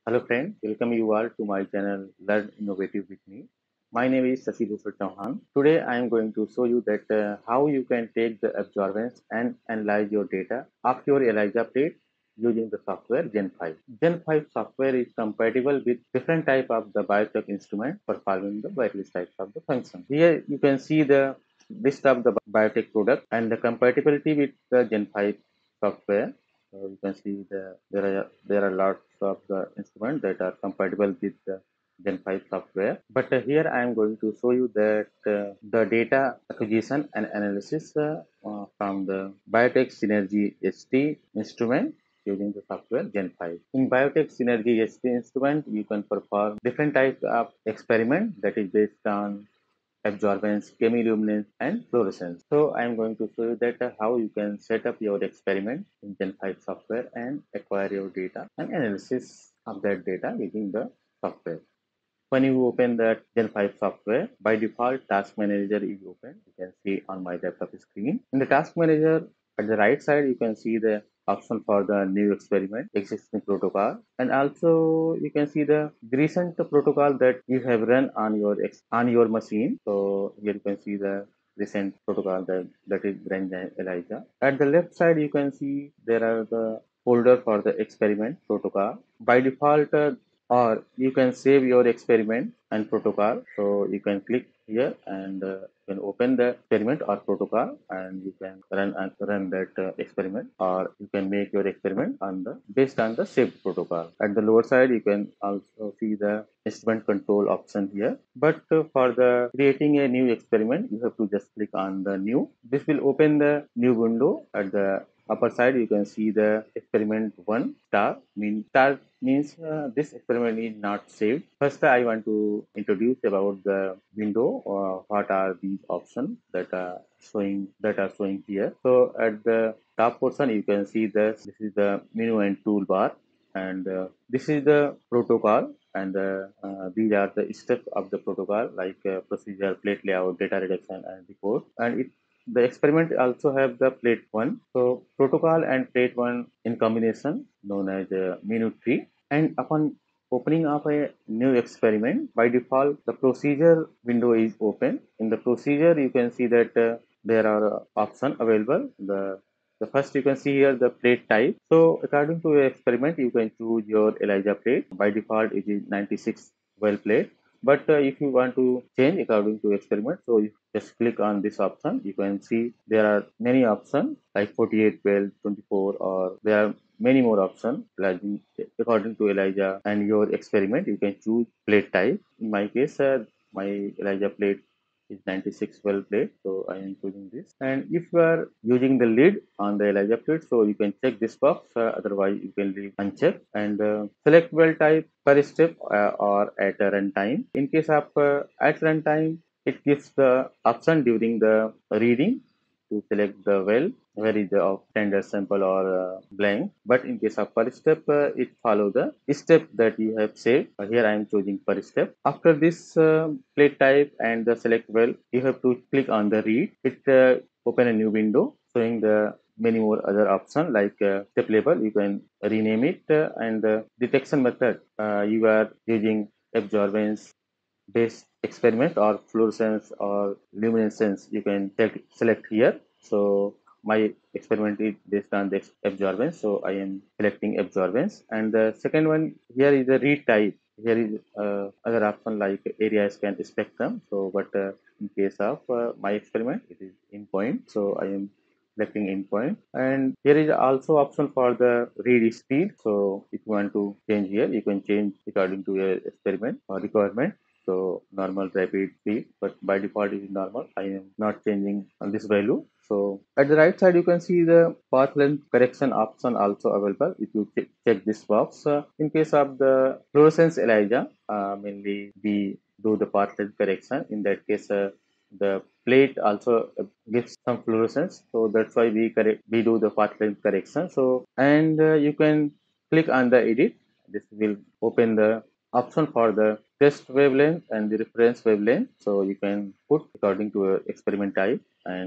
Hello friends, welcome you all to my channel Learn Innovative with me. My name is Sasi Bhushan Chauhan. Today I am going to show you that how you can take the absorbance and analyze your data of your ELISA plate using the software Gen 5. Gen 5 software is compatible with different type of the biotech instrument performing the various types of the function. Here you can see the list of the biotech product and the compatibility with the Gen 5 software. So you can see there are lots of the instruments that are compatible with the Gen 5 software. But here I am going to show you that the data acquisition and analysis from the Biotech Synergy ST instrument using the software Gen 5. In Biotech Synergy ST instrument, you can perform different types of experiment that is based on absorbance, chemiluminescence, and fluorescence. So I am going to show you that how you can set up your experiment in Gen 5 software and acquire your data and analysis of that data using the software. When you open the Gen 5 software, by default, Task Manager is open. You can see on my laptop screen. In the Task Manager, at the right side, you can see the option for the new experiment, existing protocol, and also you can see the recent protocol that you have run on your machine. So here you can see the recent protocol that is Brain ELISA. At the left side, you can see there are the folder for the experiment protocol. By default, or you can save your experiment and protocol. So you can click here and you can open the experiment or protocol and you can run that experiment, or you can make your experiment on the based on the saved protocol. At the lower side you can also see the instrument control option here, but for the creating a new experiment you have to just click on the new. This will open the new window. At the upper side you can see the experiment 1 star means this experiment is not saved. First I want to introduce about the window, what are these options that are showing here. So at the top portion you can see this is the menu and toolbar, and this is the protocol, and these are the steps of the protocol like procedure, plate layout, data reduction, and report. And the experiment also have the plate 1. So protocol and plate 1 in combination known as menu tree. And upon opening of a new experiment, by default the procedure window is open. In the procedure you can see that there are options available. The first you can see here the plate type. So according to your experiment you can choose your ELISA plate. By default it is 96 well plate, but if you want to change according to experiment, so you just click on this option. You can see there are many options like 48 well, 24, or there are many more options like according to ELISA and your experiment. You can choose plate type. In my case, my ELISA plate is 96 well plate, so I am choosing this. And if you are using the lid on the ELISA plate, so you can check this box, otherwise you can leave unchecked, and select well type per step or at a runtime. In case of at runtime, it gives the option during the reading to select the well, where is the standard sample or blank. But in case of per step, it follow the step that you have saved. Here I am choosing per step. After this plate type and the select well, you have to click on the read. It open a new window showing the many more other options like step label. You can rename it, and detection method. You are using absorbance based experiment or fluorescence or luminescence. You can select here. So my experiment is based on the absorbance, so I am selecting absorbance. And the second one here is the read type. Here is other option like area scan spectrum. So but in case of my experiment it is in point, so I am selecting endpoint. And here is also option for the read speed. So if you want to change here, you can change according to your experiment or requirement. So normal, rapid, speed, but by default it is normal. I am not changing on this value. So at the right side you can see the path length correction option also available. If you check this box, in case of the fluorescence ELISA, mainly we do the path length correction. In that case, the plate also gives some fluorescence, so that's why we do the path length correction. So and you can click on the edit. This will open the option for the test wavelength and the reference wavelength. So you can put according to your experiment type and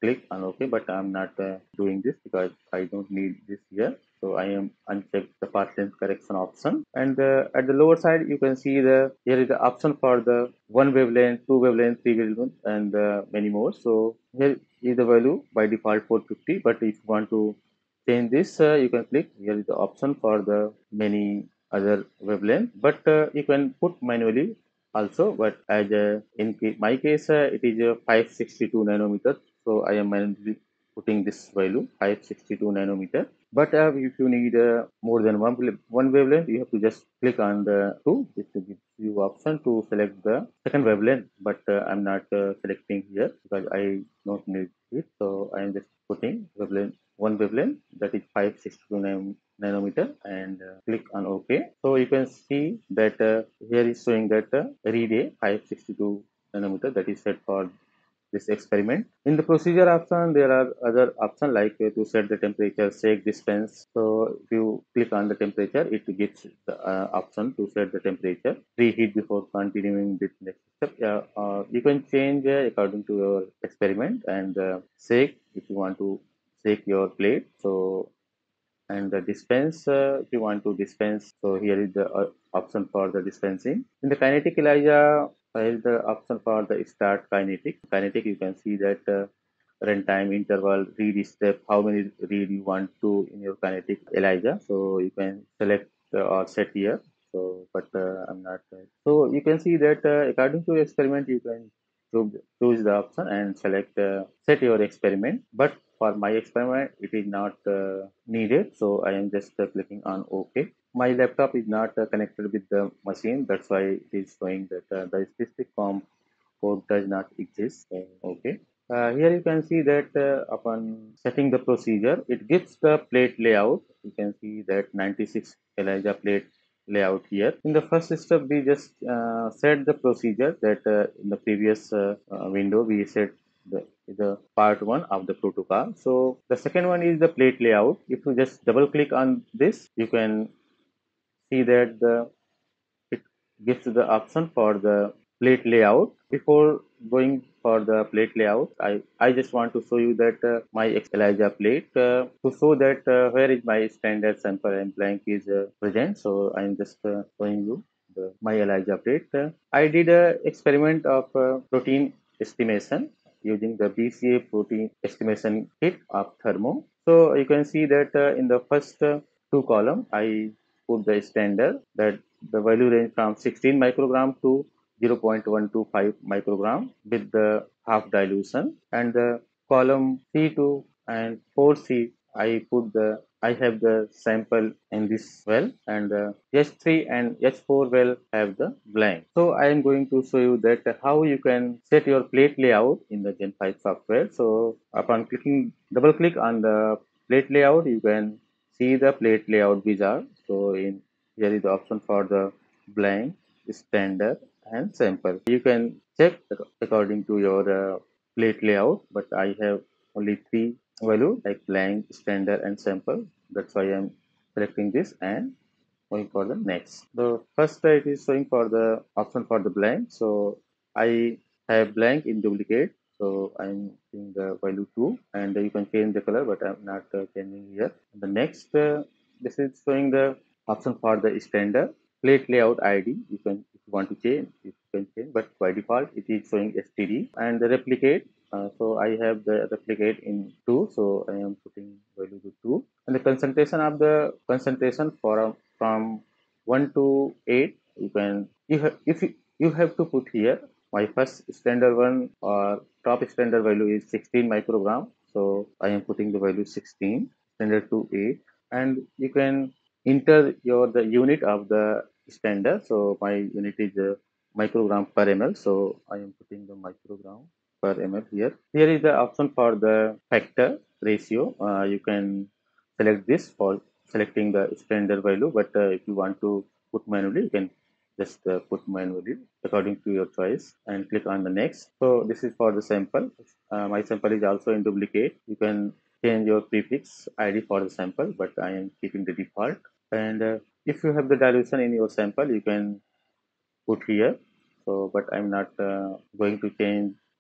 click on OK, but I'm not doing this because I don't need this here. So I am uncheck the path length correction option, and at the lower side you can see here is the option for the one wavelength, two wavelength, three wavelength, and many more. So here is the value by default 450, but if you want to change this, you can click here is the option for the many other wavelength, but you can put manually also, but as in my case it is 562 nanometer, so I am manually putting this value 562 nanometer. But if you need more than one wavelength, you have to just click on the two. It will give you option to select the second wavelength, but I'm not selecting here because I don't need it. So I am just putting wavelength one wavelength, that is 562 nanometer, and click on OK. So you can see that here is showing that relay 562 nanometer, that is set for this experiment. In the procedure option, there are other options like to set the temperature, shake, dispense. So if you click on the temperature, it gives the option to set the temperature, preheat before continuing with next step. You can change according to your experiment, and shake if you want to shake your plate. So and the dispense if you want to dispense, so here is the option for the dispensing. In the kinetic ELIJA, here is the option for the start kinetic. You can see that runtime interval, read step, how many read you want to in your kinetic ELIJA, so you can select or set here. So but I'm not so you can see that according to your experiment you can choose the option and select set your experiment, but for my experiment it is not needed, so I am just clicking on OK. My laptop is not connected with the machine, that's why it is showing that the specific COM code does not exist. OK. Here you can see that upon setting the procedure, it gives the plate layout. You can see that 96 ELIJA plate layout here. In the first step, we just set the procedure that in the previous window we set the part one of the protocol. So the second one is the plate layout. If you just double click on this, you can see that it gives the option for the plate layout. Before going for the plate layout, I just want to show you that my ELIJA plate to show that where is my standard sample and blank is present. So I'm just showing you my ELIJA plate. I did a experiment of protein estimation using the BCA protein estimation kit of Thermo. So you can see that in the first two column, I put the standard that the value range from 16 microgram to 0.125 microgram with the half dilution, and the column C2 and 4C I have the sample in this well, and the H3 and H4 well have the blank. So I am going to show you that how you can set your plate layout in the Gen 5 software. So upon double click on the plate layout, you can see the plate layout wizard. So in here is the option for the blank, standard, and sample. You can check according to your plate layout, but I have only three value like blank, standard, and sample. That's why I'm selecting this and going for the next. The first it is showing for the option for the blank. So I have blank in duplicate. So I'm seeing the value 2, and you can change the color, but I'm not changing here. The next, this is showing the option for the standard plate layout ID. You can, if you want to change, you can change, but by default it is showing STD. And the replicate. So I have the replicate in 2, so I am putting value to 2. And the concentration for from 1 to 8, you can you have to put here. My first standard one or top standard value is 16 microgram, so I am putting the value 16, standard to 8, and you can enter the unit of the standard. So my unit is microgram per ml, so I am putting the microgram per ml here. Here is the option for the factor ratio. You can select this for selecting the standard value, but if you want to put manually, you can just put manually according to your choice and click on the next. So this is for the sample. My sample is also in duplicate. You can change your prefix ID for the sample, but I am keeping the default. And if you have the dilution in your sample, you can put here. So but I'm not going to change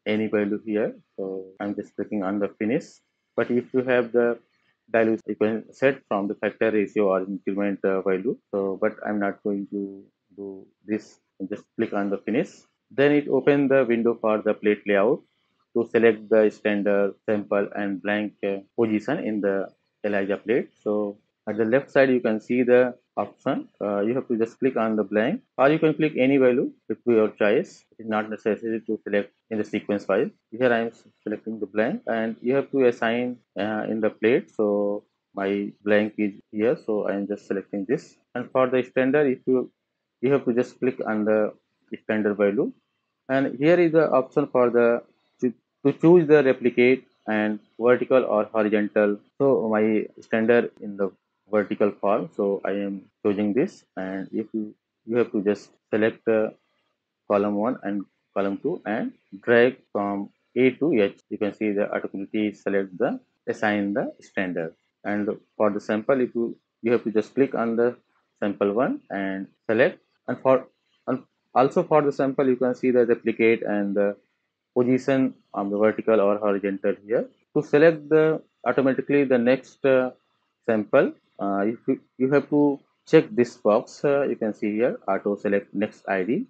any value here. So I'm just clicking on the finish. But if you have the dilution, you can set from the factor ratio or increment value. So, but I'm not going to do this. Just click on the finish. Then it opens the window for the plate layout to select the standard, sample, and blank position in the ELIJA plate. So at the left side, you can see the option. You have to just click on the blank, or you can click any value. It will be your choice. It is not necessary to select in the sequence file. Here I am selecting the blank, and you have to assign in the plate. So my blank is here, so I am just selecting this. And for the standard, if you have to just click on the standard value, and here is the option for the to choose the replicate and vertical or horizontal. So my standard in the vertical form, so I am choosing this. And if you have to just select column 1 and column 2 and drag from A to H. You can see the automatically select the assign the standard. And for the sample, if you have to just click on the sample 1 and select. And for and also for the sample, you can see the replicate and the position on the vertical or horizontal here. To select the automatically the next sample, you have to check this box. You can see here auto select next ID.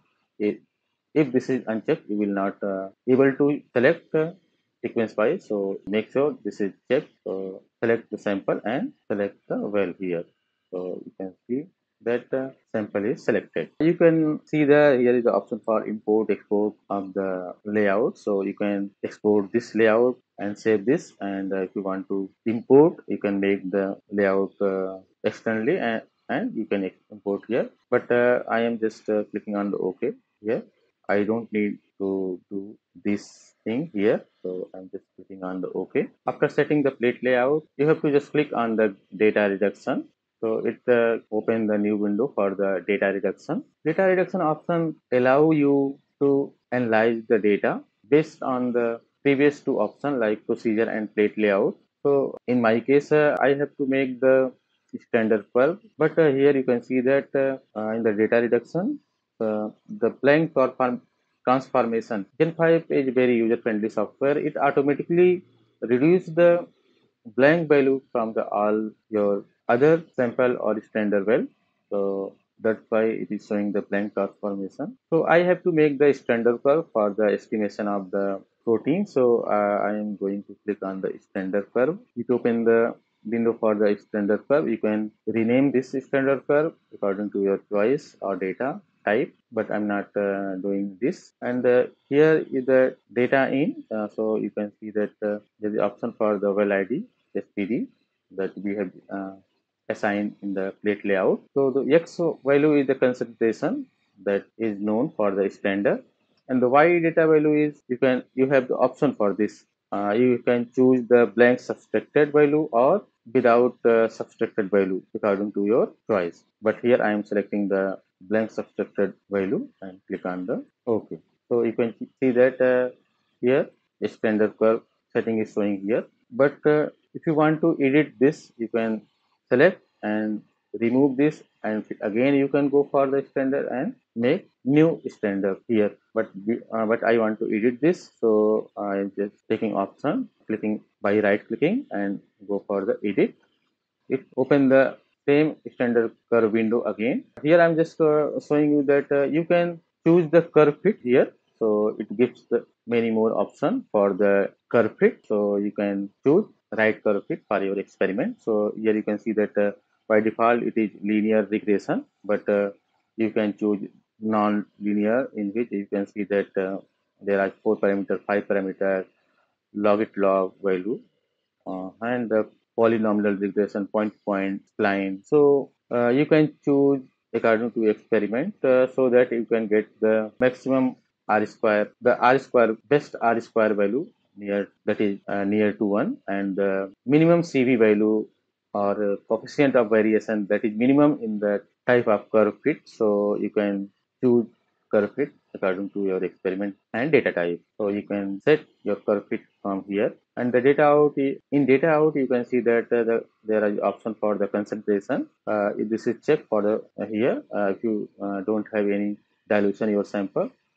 If this is unchecked, you will not able to select sequence file. So make sure this is checked. So select the sample and select the well here. So you can see that sample is selected. You can see the here is the option for import export of the layout. So you can export this layout and save this. And if you want to import, you can make the layout externally, and you can import here. But I am just clicking on the OK here. I don't need to do this thing here. So I'm just clicking on the OK. After setting the plate layout, you have to just click on the data reduction. So it open the new window for the data reduction. Data reduction option allow you to analyze the data based on the previous two options like procedure and plate layout. So in my case, I have to make the standard curve, but here you can see that in the data reduction, the blank transformation. Gen 5 is very user-friendly software. It automatically reduce the blank value from the all your other sample or standard well. So that's why it is showing the blank transformation. So I have to make the standard curve for the estimation of the protein. So I am going to click on the standard curve. It open the window for the standard curve. You can rename this standard curve according to your choice or data type, but I'm not doing this. And here is the data in. So you can see that there is option for the well ID SPD that we have assigned in the plate layout. So the X value is the concentration that is known for the standard, and the Y data value is you have the option for this. You can choose the blank subtracted value or without subtracted value according to your choice. But here I am selecting the blank subtracted value and click on the OK. So you can see that here a standard curve setting is showing here. But if you want to edit this, you can select and remove this, and again you can go for the standard and make new standard here. But I want to edit this, so I am just taking option, clicking by right clicking and go for the edit. It open the same standard curve window again. Here I'm just showing you that you can choose the curve fit here. So it gives the many more options for the curve fit. So you can choose right curve fit for your experiment. So here you can see that by default it is linear regression, but you can choose non-linear, in which you can see that there are 4 parameter, 5 parameter, log it log value, and the polynomial regression point to point spline. So you can choose according to experiment, so that you can get the maximum R square, the R square best R square value near, that is near to 1, and the minimum CV value or coefficient of variation that is minimum in the type of curve fit. So you can choose curve fit according to your experiment and data type. So you can set your curve fit from here. And the data out, in data out you can see that there are option for the concentration. This is checked for the here. If you don't have any dilution in your sample,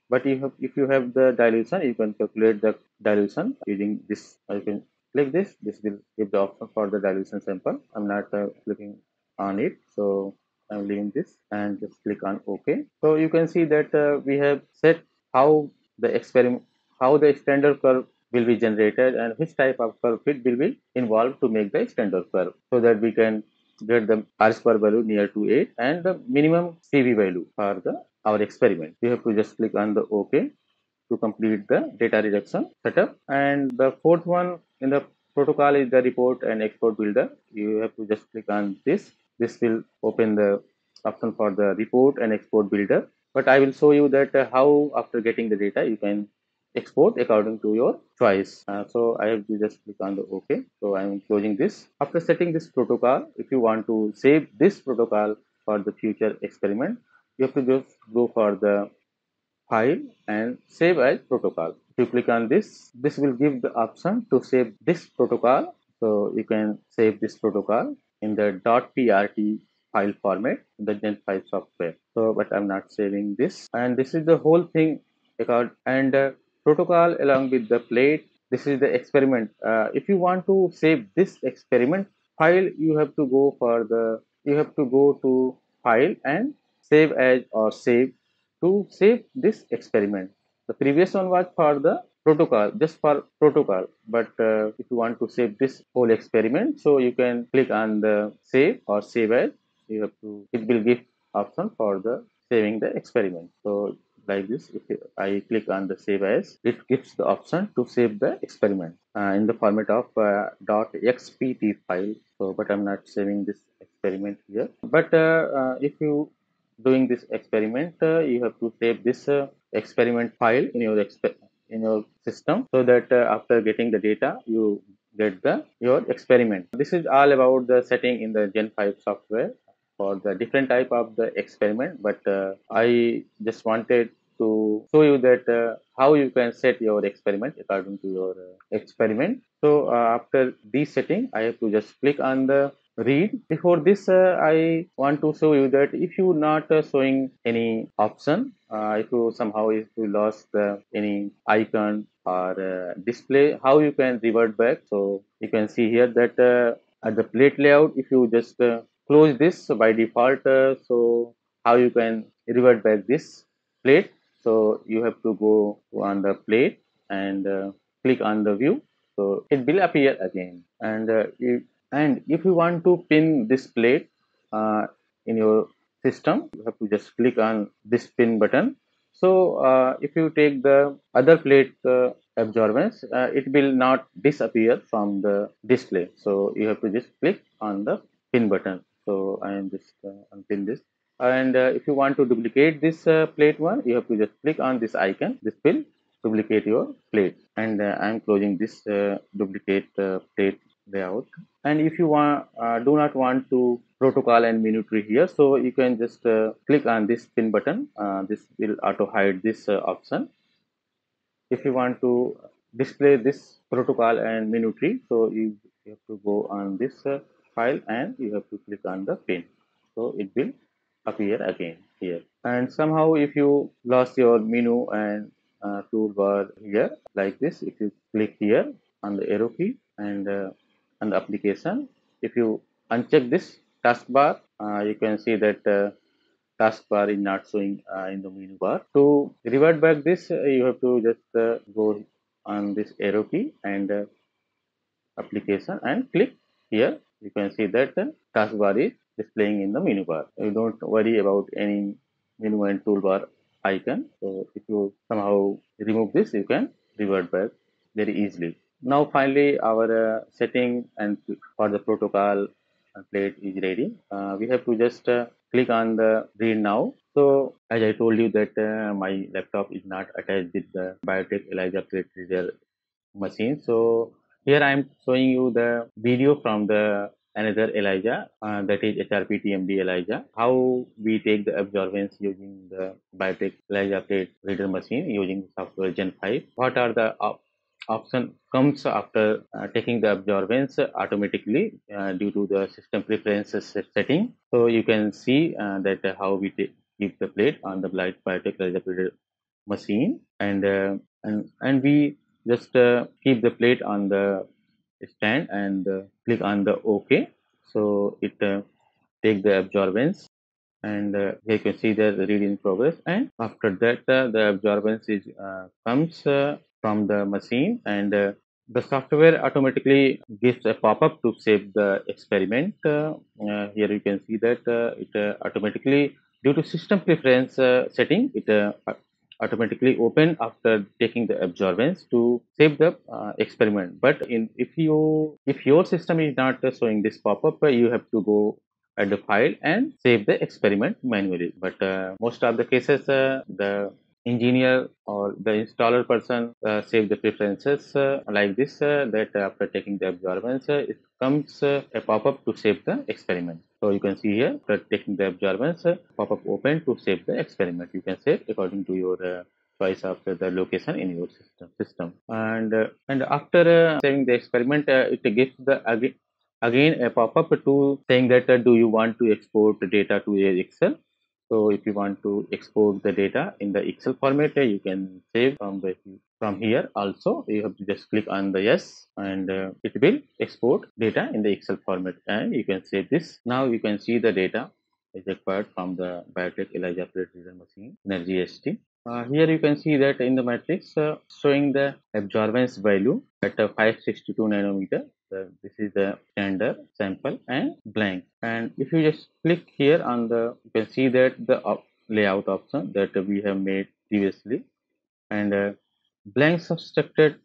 But if you have the dilution, you can calculate the dilution using this. You can click this. This will give the option for the dilution sample. I'm not clicking on it, so I'm leaving this and just click on OK. So you can see that we have set how the experiment, how the standard curve will be generated and which type of curve fit will be involved to make the standard curve, so that we can get the R-square value near to 8 and the minimum CV value for the our experiment. You have to just click on the OK to complete the data reduction setup. And the fourth one in the protocol is the report and export builder. You have to just click on this. This will open the option for the report and export builder. But I will show you that how after getting the data you can export according to your choice. So I have to just click on the OK. So I am closing this. After setting this protocol, if you want to save this protocol for the future experiment, you have to just go for the file and save as protocol. If you click on this, this will give the option to save this protocol. So you can save this protocol in the .prt file format in the Gen5 software. So, but I'm not saving this. And this is the whole thing and protocol along with the plate. This is the experiment. If you want to save this experiment file, you have to go for the, you have to go to file and save as or save to save this experiment. The previous one was for the protocol, just for protocol. But if you want to save this whole experiment, so you can click on the save or save as. You have to, it will give option for the saving the experiment. So like this, if I click on the save as, it gives the option to save the experiment in the format of .xpt file. So, but I'm not saving this experiment here. But if you doing this experiment, you have to save this experiment file in your in your system, so that after getting the data you get the your experiment. This is all about the setting in the Gen5 software for the different type of the experiment. But I just wanted to show you that how you can set your experiment according to your experiment. So after this setting, I have to just click on the read. Before this, I want to show you that if you not showing any option, if you somehow if you lost any icon or display, how you can revert back. So you can see here that at the plate layout, if you just close this, so by default, so how you can revert back this plate. So you have to go on the plate and click on the view, so it will appear again. And if you want to pin this plate in your system, you have to just click on this pin button. So if you take the other plate absorbance, it will not disappear from the display. So you have to just click on the pin button. So I am just unpin this. And if you want to duplicate this plate one, you have to just click on this icon. This will duplicate your plate. And I am closing this duplicate plate layout. And if you want do not want to protocol and menu tree here, so you can just click on this pin button. This will auto hide this option. If you want to display this protocol and menu tree, so you have to go on this file and you have to click on the pin, so it will appear again here. And somehow if you lost your menu and toolbar here, like this, if you click here on the arrow key and on the application, if you uncheck this taskbar, you can see that taskbar is not showing in the menu bar. To revert back this, you have to just go on this arrow key and application and click here. You can see that the taskbar is displaying in the menu bar. You don't worry about any menu and toolbar icon. So if you somehow remove this, you can revert back very easily. Now finally our setting and for the protocol plate is ready. We have to just click on the read now. So as I told you that my laptop is not attached with the Biotech ELIJA plate reader machine. So here I am showing you the video from the another ELIJA, that is HRP-TMD ELIJA, how we take the absorbance using the Biotech ELIJA plate reader machine using software Gen 5. What are the option comes after taking the absorbance automatically due to the system preferences setting. So you can see that how we keep the plate on the Biotech ELIJA machine, and we just keep the plate on the stand and click on the OK. So it take the absorbance, and here you can see the read in progress. And after that, the absorbance is comes from the machine, and the software automatically gives a pop-up to save the experiment. Here you can see that it automatically, due to system preference setting, it automatically open after taking the absorbance to save the experiment. But if your system is not showing this pop-up, you have to go at the file and save the experiment manually. But most of the cases, the engineer or the installer person save the preferences like this, that after taking the absorbance, it comes a pop-up to save the experiment. So you can see here, after taking the absorbance, pop-up open to save the experiment. You can save according to your choice of the location in your system. And after saving the experiment, it gives the again a pop-up to saying that do you want to export the data to a Excel. So if you want to export the data in the Excel format, you can save from here also. You have to just click on the yes, and it will export data in the Excel format, and you can save this. Now you can see the data is acquired from the Biotech ELISA plate reader machine Energy ST. Here you can see that in the matrix showing the absorbance value at 562 nanometer. This is the standard, sample, and blank. And if you just click here on the, you can see that the layout option that we have made previously, and blank subtracted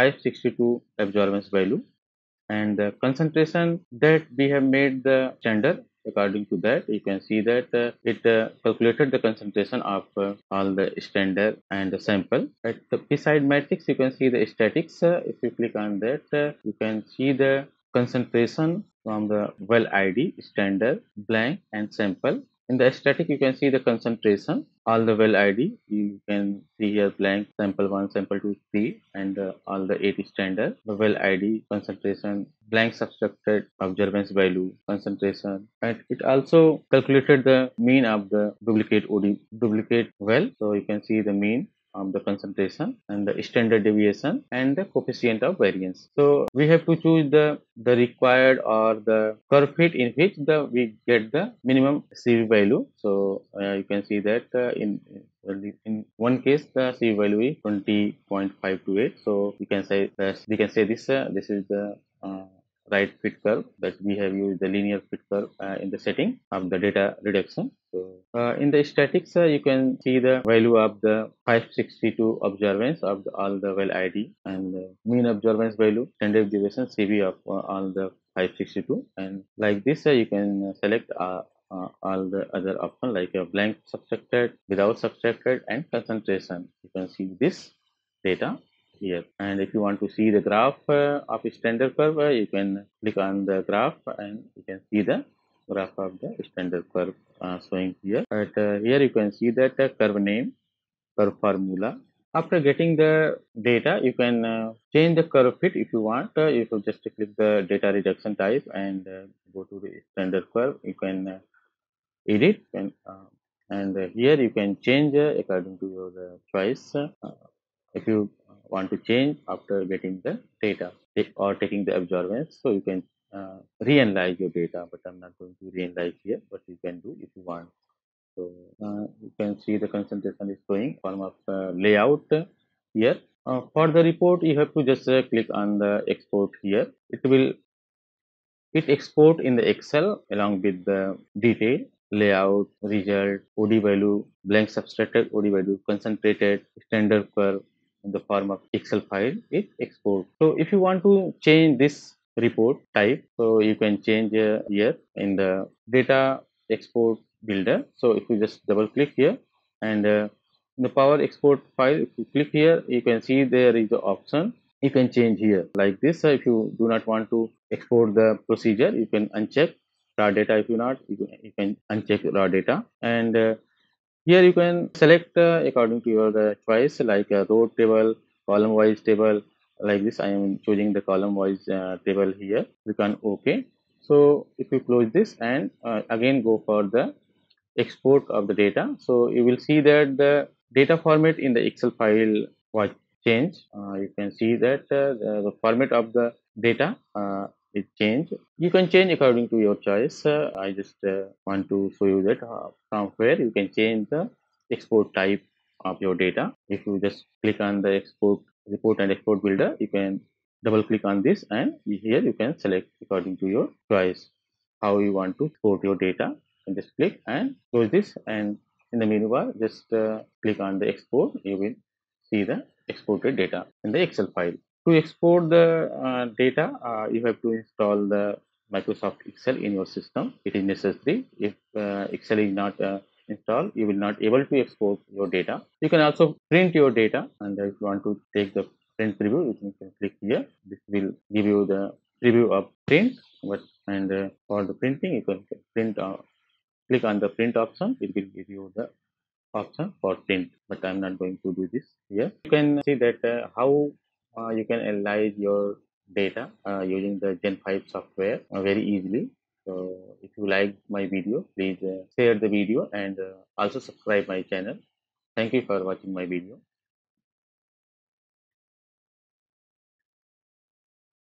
562 absorbance value, and the concentration that we have made the standard. According to that, you can see that it calculated the concentration of all the standard and the sample. At the beside matrix, you can see the statics. If you click on that, you can see the concentration from the well ID, standard, blank, and sample. In the static, you can see the concentration, all the well ID. You can see here blank, sample 1, sample 2, 3, and all the 8 standard. The well ID, concentration, blank subtracted observance value, concentration, and it also calculated the mean of the duplicate well. So you can see the mean, the concentration, and the standard deviation, and the coefficient of variance. So we have to choose the required or the curve fit in which we get the minimum CV value. So you can see that in one case the CV value is 20.528. So we can say this is the right fit curve, that we have used the linear fit curve in the setting of the data reduction. So in the statics, you can see the value of the 562 observance of all the well ID, and mean observance value, standard deviation, CV of all the 562, and like this you can select all the other option like a blank subtracted, without subtracted, and concentration. You can see this data here. And if you want to see the graph of standard curve, you can click on the graph, and you can see the graph of the standard curve showing here. But here you can see that curve name, curve formula. After getting the data, you can change the curve fit if you want. You can just click the data reduction type and go to the standard curve. You can edit, and here you can change according to your choice. If you want to change after getting the data or taking the absorbance, so you can reanalyze your data, but I'm not going to reanalyze here, but you can do if you want. So you can see the concentration is showing form of layout here. For the report, you have to just click on the export here. It export in the Excel along with the detail, layout, result, OD value, blank subtracted OD value, concentrated, standard curve in the form of Excel file. It export. So if you want to change this report type, so you can change here in the data export builder. So if you just double click here, and in the power export file, if you click here, you can see there is the option. You can change here like this. If you do not want to export the procedure, you can uncheck raw data. If you not, you can uncheck raw data, and here you can select according to your choice, like a row table, column wise table. Like this, I am choosing the column wise table here. You can OK. So if you close this and again go for the export of the data, so you will see that data format in the Excel file was changed. You can see that the format of the data is changed. You can change according to your choice. I just want to show you that from where you can change the export type of your data. If you just click on the export report and export builder, you can double click on this, and here you can select according to your choice how you want to export your data, and just click and close this, and in the menu bar just click on the export. You will see the exported data in the Excel file. To export the data, you have to install the Microsoft Excel in your system. It is necessary. If Excel is not installed, you will not able to export your data. You can also print your data, and if you want to take the print preview, you can click here. This will give you the preview of print. And for the printing, you can print. Click on the print option. It will give you the option for print, but I'm not going to do this here. You can see that how you can analyze your data using the Gen 5 software very easily. So if you like my video, please share the video, and also subscribe my channel. Thank you for watching my video.